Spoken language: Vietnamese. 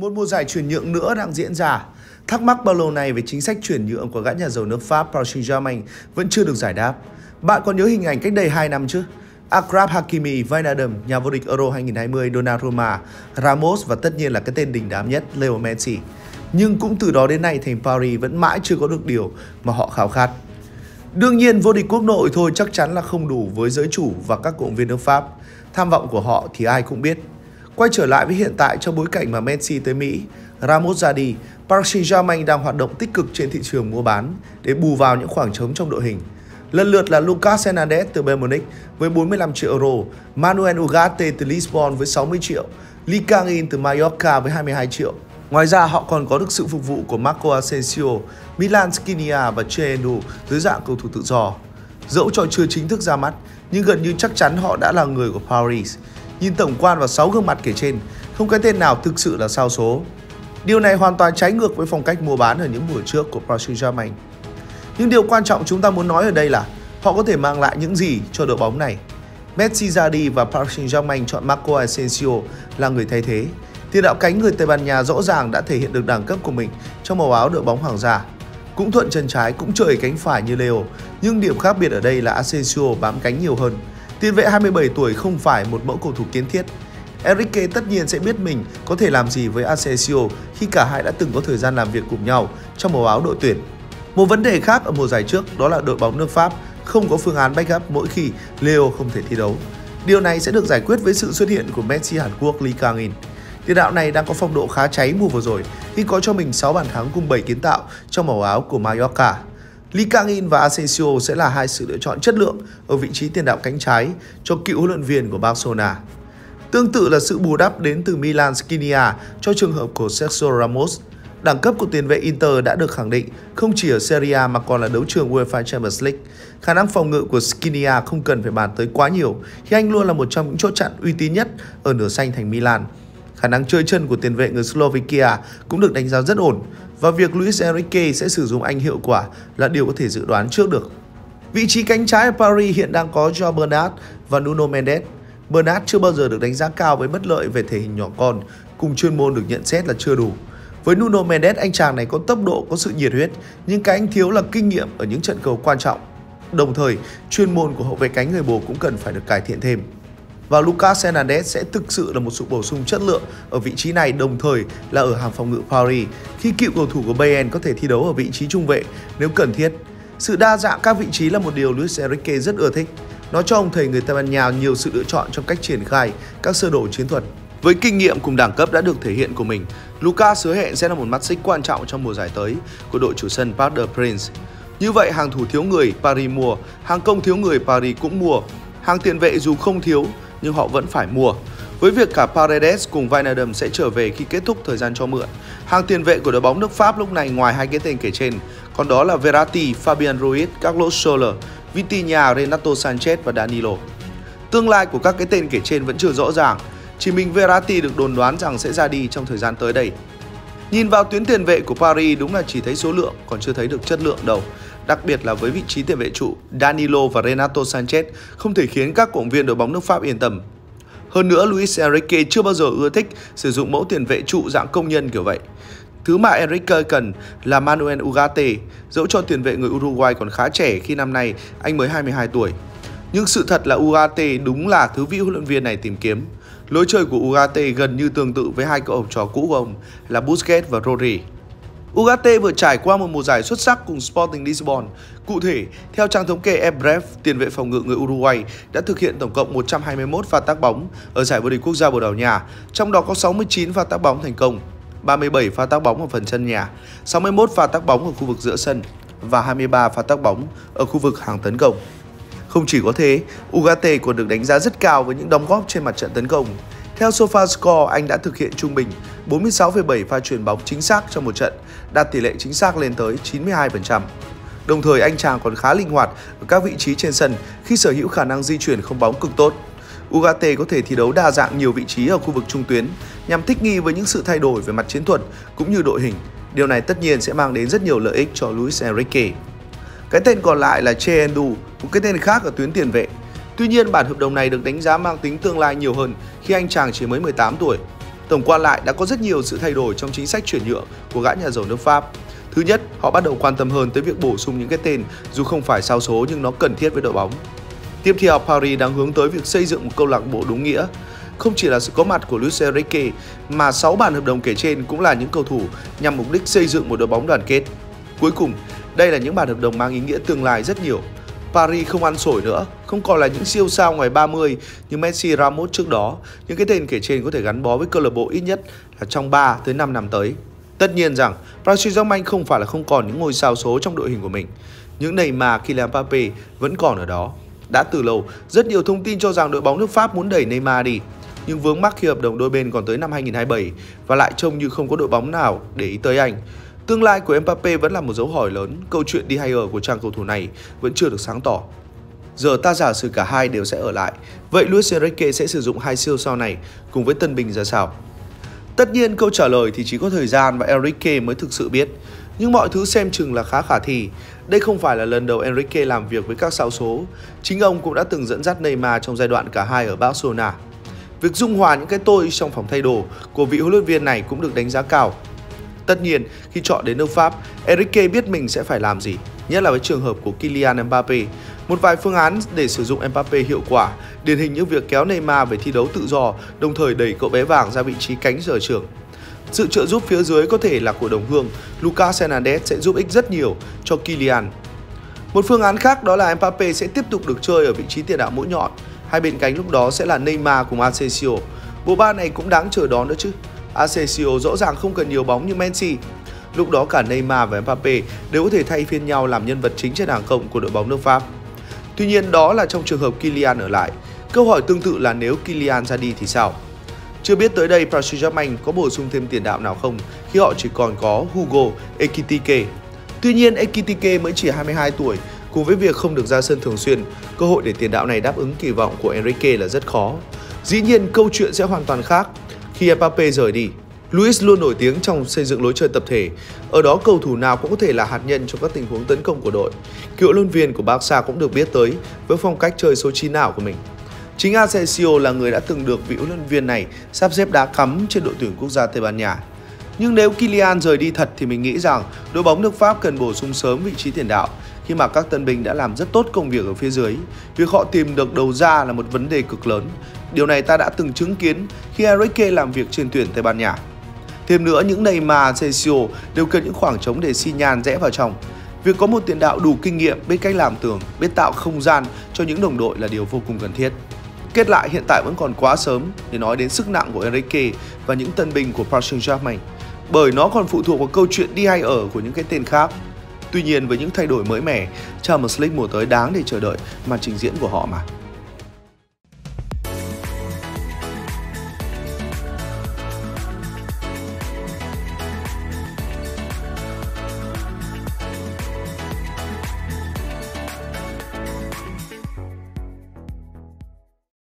Một mùa giải chuyển nhượng nữa đang diễn ra. Thắc mắc bao lâu nay về chính sách chuyển nhượng của gã nhà giàu nước Pháp Paris Saint-Germain vẫn chưa được giải đáp. Bạn còn nhớ hình ảnh cách đây 2 năm chứ? Achraf Hakimi, Wijnaldum, nhà vô địch Euro 2020 Donnarumma, Ramos và tất nhiên là cái tên đình đám nhất Leo Messi. Nhưng cũng từ đó đến nay thành Paris vẫn mãi chưa có được điều mà họ khao khát. Đương nhiên vô địch quốc nội thôi chắc chắn là không đủ với giới chủ và các cổ động viên nước Pháp. Tham vọng của họ thì ai cũng biết. Quay trở lại với hiện tại trong bối cảnh mà Messi tới Mỹ, Ramos ra đi, Paris Saint-Germain đang hoạt động tích cực trên thị trường mua bán để bù vào những khoảng trống trong đội hình. Lần lượt là Lucas Hernandez từ Bayern Munich với 45 triệu euro, Manuel Ugarte từ Lisbon với 60 triệu, Lee Kang-in từ Mallorca với 22 triệu. Ngoài ra họ còn có được sự phục vụ của Marco Asensio, Milan Skriniar và Chiedu dưới dạng cầu thủ tự do. Dẫu cho chưa chính thức ra mắt, nhưng gần như chắc chắn họ đã là người của Paris. Nhìn tổng quan vào 6 gương mặt kể trên, không cái tên nào thực sự là sao số. Điều này hoàn toàn trái ngược với phong cách mua bán ở những mùa trước của Paris Saint-Germain. Nhưng điều quan trọng chúng ta muốn nói ở đây là họ có thể mang lại những gì cho đội bóng này. Messi ra đi và Paris Saint-Germain chọn Marco Asensio là người thay thế. Tiền đạo cánh người Tây Ban Nha rõ ràng đã thể hiện được đẳng cấp của mình trong màu áo đội bóng hoàng gia. Cũng thuận chân trái, cũng chơi cánh phải như Leo, nhưng điểm khác biệt ở đây là Asensio bám cánh nhiều hơn. Tiền vệ 27 tuổi không phải một mẫu cầu thủ kiến thiết. Enrique tất nhiên sẽ biết mình có thể làm gì với Asensio khi cả hai đã từng có thời gian làm việc cùng nhau trong màu áo đội tuyển. Một vấn đề khác ở mùa giải trước đó là đội bóng nước Pháp không có phương án backup mỗi khi Leo không thể thi đấu. Điều này sẽ được giải quyết với sự xuất hiện của Messi Hàn Quốc Lee Kang-in. Tiền đạo này đang có phong độ khá cháy mùa vừa rồi khi có cho mình 6 bàn thắng cùng 7 kiến tạo trong màu áo của Mallorca. Lee Kang-in và Asensio sẽ là hai sự lựa chọn chất lượng ở vị trí tiền đạo cánh trái cho cựu huấn luyện viên của Barcelona. Tương tự là sự bù đắp đến từ Milan Skriniar cho trường hợp của Sergio Ramos. Đẳng cấp của tiền vệ Inter đã được khẳng định không chỉ ở Serie A mà còn là đấu trường UEFA Champions League. Khả năng phòng ngự của Skriniar không cần phải bàn tới quá nhiều khi anh luôn là một trong những chốt chặn uy tín nhất ở nửa xanh thành Milan. Khả năng chơi chân của tiền vệ người Slovakia cũng được đánh giá rất ổn và việc Luis Enrique sẽ sử dụng anh hiệu quả là điều có thể dự đoán trước được. Vị trí cánh trái ở Paris hiện đang có Joao Bernat và Nuno Mendes. Bernat chưa bao giờ được đánh giá cao với bất lợi về thể hình nhỏ con, cùng chuyên môn được nhận xét là chưa đủ. Với Nuno Mendes, anh chàng này có tốc độ, có sự nhiệt huyết, nhưng cái anh thiếu là kinh nghiệm ở những trận cầu quan trọng. Đồng thời, chuyên môn của hậu vệ cánh người Bồ cũng cần phải được cải thiện thêm. Và Lucas Hernandez sẽ thực sự là một sự bổ sung chất lượng ở vị trí này, đồng thời là ở hàng phòng ngự Paris khi cựu cầu thủ của Bayern có thể thi đấu ở vị trí trung vệ nếu cần thiết. Sự đa dạng các vị trí là một điều Luis Enrique rất ưa thích. Nó cho ông thầy người Tây Ban Nha nhiều sự lựa chọn trong cách triển khai các sơ đồ chiến thuật. Với kinh nghiệm cùng đẳng cấp đã được thể hiện của mình, Lucas hứa hẹn sẽ là một mắt xích quan trọng trong mùa giải tới của đội chủ sân Parc des Princes. Như vậy, hàng thủ thiếu người Paris mua, hàng công thiếu người Paris cũng mua, hàng tiền vệ dù không thiếu nhưng họ vẫn phải mua. Với việc cả Paredes cùng Wijnaldum sẽ trở về khi kết thúc thời gian cho mượn, hàng tiền vệ của đội bóng nước Pháp lúc này ngoài hai cái tên kể trên, còn đó là Verratti, Fabian Ruiz, Carlos Soler, Vitinha, Renato Sanchez và Danilo. Tương lai của các cái tên kể trên vẫn chưa rõ ràng, chỉ mình Verratti được đồn đoán rằng sẽ ra đi trong thời gian tới đây. Nhìn vào tuyến tiền vệ của Paris đúng là chỉ thấy số lượng còn chưa thấy được chất lượng đâu. Đặc biệt là với vị trí tiền vệ trụ, Danilo và Renato Sanchez không thể khiến các cổ động viên đội bóng nước Pháp yên tâm. Hơn nữa, Luis Enrique chưa bao giờ ưa thích sử dụng mẫu tiền vệ trụ dạng công nhân kiểu vậy. Thứ mà Enrique cần là Manuel Ugarte, dẫu cho tiền vệ người Uruguay còn khá trẻ khi năm nay anh mới 22 tuổi. Nhưng sự thật là Ugarte đúng là thứ vị huấn luyện viên này tìm kiếm. Lối chơi của Ugarte gần như tương tự với hai cậu học trò cũ của ông là Busquets và Rodri. Ugarte vừa trải qua một mùa giải xuất sắc cùng Sporting Lisbon. Cụ thể, theo trang thống kê Ebref, tiền vệ phòng ngự người Uruguay đã thực hiện tổng cộng 121 pha tác bóng ở giải vô địch quốc gia Bồ Đào Nha, trong đó có 69 pha tác bóng thành công, 37 pha tác bóng ở phần sân nhà, 61 pha tác bóng ở khu vực giữa sân và 23 pha tác bóng ở khu vực hàng tấn công. Không chỉ có thế, Ugarte còn được đánh giá rất cao với những đóng góp trên mặt trận tấn công. Theo SofaScore, anh đã thực hiện trung bình 46,7 pha chuyền bóng chính xác trong một trận, đạt tỷ lệ chính xác lên tới 92%. Đồng thời, anh chàng còn khá linh hoạt ở các vị trí trên sân khi sở hữu khả năng di chuyển không bóng cực tốt. Ugarte có thể thi đấu đa dạng nhiều vị trí ở khu vực trung tuyến nhằm thích nghi với những sự thay đổi về mặt chiến thuật cũng như đội hình. Điều này tất nhiên sẽ mang đến rất nhiều lợi ích cho Luis Enrique. Cái tên còn lại là Chiedu, một cái tên khác ở tuyến tiền vệ. Tuy nhiên, bản hợp đồng này được đánh giá mang tính tương lai nhiều hơn khi anh chàng chỉ mới 18 tuổi. Tổng quan lại, đã có rất nhiều sự thay đổi trong chính sách chuyển nhượng của gã nhà giàu nước Pháp. Thứ nhất, họ bắt đầu quan tâm hơn tới việc bổ sung những cái tên dù không phải sao số nhưng nó cần thiết với đội bóng. Tiếp theo, Paris đang hướng tới việc xây dựng một câu lạc bộ đúng nghĩa. Không chỉ là sự có mặt của Luis Enrique mà 6 bản hợp đồng kể trên cũng là những cầu thủ nhằm mục đích xây dựng một đội bóng đoàn kết. Cuối cùng, đây là những bản hợp đồng mang ý nghĩa tương lai rất nhiều. Paris không ăn xổi nữa, không còn là những siêu sao ngoài 30 như Messi, Ramos trước đó. Những cái tên kể trên có thể gắn bó với câu lạc bộ ít nhất là trong 3 tới 5 năm tới. Tất nhiên rằng Paris Saint-Germain không phải là không còn những ngôi sao số trong đội hình của mình. Những Neymar, Kylian Mbappé vẫn còn ở đó. Đã từ lâu, rất nhiều thông tin cho rằng đội bóng nước Pháp muốn đẩy Neymar đi, nhưng vướng mắc khi hợp đồng đôi bên còn tới năm 2027 và lại trông như không có đội bóng nào để ý tới anh. Tương lai của Mbappé vẫn là một dấu hỏi lớn, câu chuyện đi hay ở của chàng cầu thủ này vẫn chưa được sáng tỏ. Giờ ta giả sử cả hai đều sẽ ở lại, vậy Luis Enrique sẽ sử dụng hai siêu sao này cùng với tân binh ra sao? Tất nhiên câu trả lời thì chỉ có thời gian và Enrique mới thực sự biết, nhưng mọi thứ xem chừng là khá khả thi. Đây không phải là lần đầu Enrique làm việc với các sao số, chính ông cũng đã từng dẫn dắt Neymar trong giai đoạn cả hai ở Barcelona. Việc dung hòa những cái tôi trong phòng thay đồ của vị huấn luyện viên này cũng được đánh giá cao. Tất nhiên, khi chọn đến nước Pháp, Enrique biết mình sẽ phải làm gì, nhất là với trường hợp của Kylian Mbappé. Một vài phương án để sử dụng Mbappé hiệu quả, điển hình như việc kéo Neymar về thi đấu tự do, đồng thời đẩy cậu bé vàng ra vị trí cánh sở trường. Sự trợ giúp phía dưới có thể là của đồng hương, Lucas Hernandez sẽ giúp ích rất nhiều cho Kylian. Một phương án khác đó là Mbappé sẽ tiếp tục được chơi ở vị trí tiền đạo mũi nhọn. Hai bên cánh lúc đó sẽ là Neymar cùng Asensio. Bộ ba này cũng đáng chờ đón nữa chứ. Asensio rõ ràng không cần nhiều bóng như Messi. Lúc đó cả Neymar và Mbappé đều có thể thay phiên nhau làm nhân vật chính trên hàng công của đội bóng nước Pháp. Tuy nhiên đó là trong trường hợp Kylian ở lại. Câu hỏi tương tự là nếu Kylian ra đi thì sao? Chưa biết tới đây Paris Saint-Germain có bổ sung thêm tiền đạo nào không khi họ chỉ còn có Hugo Ekitike. Tuy nhiên Ekitike mới chỉ 22 tuổi, cùng với việc không được ra sân thường xuyên, cơ hội để tiền đạo này đáp ứng kỳ vọng của Enrique là rất khó. Dĩ nhiên câu chuyện sẽ hoàn toàn khác khi Mbappé rời đi. Luis luôn nổi tiếng trong xây dựng lối chơi tập thể, ở đó cầu thủ nào cũng có thể là hạt nhân trong các tình huống tấn công của đội. Cựu huấn luyện viên của Barca cũng được biết tới với phong cách chơi số 9 ảo của mình. Chính Asensio là người đã từng được vị huấn luyện viên này sắp xếp đá cắm trên đội tuyển quốc gia Tây Ban Nha. Nhưng nếu Kylian rời đi thật thì mình nghĩ rằng đội bóng nước Pháp cần bổ sung sớm vị trí tiền đạo, khi mà các tân binh đã làm rất tốt công việc ở phía dưới. Việc họ tìm được đầu ra là một vấn đề cực lớn. Điều này ta đã từng chứng kiến khi Enrique làm việc trên tuyển Tây Ban Nha. Thêm nữa, những Neymar, Asensio đều cần những khoảng trống để xi nhan rẽ vào trong. Việc có một tiền đạo đủ kinh nghiệm, biết cách làm tường, biết tạo không gian cho những đồng đội là điều vô cùng cần thiết. Kết lại, hiện tại vẫn còn quá sớm để nói đến sức nặng của Enrique và những tân binh của Paris Saint-Germain, bởi nó còn phụ thuộc vào câu chuyện đi hay ở của những cái tên khác. Tuy nhiên với những thay đổi mới mẻ, Champions League mùa tới đáng để chờ đợi màn trình diễn của họ mà.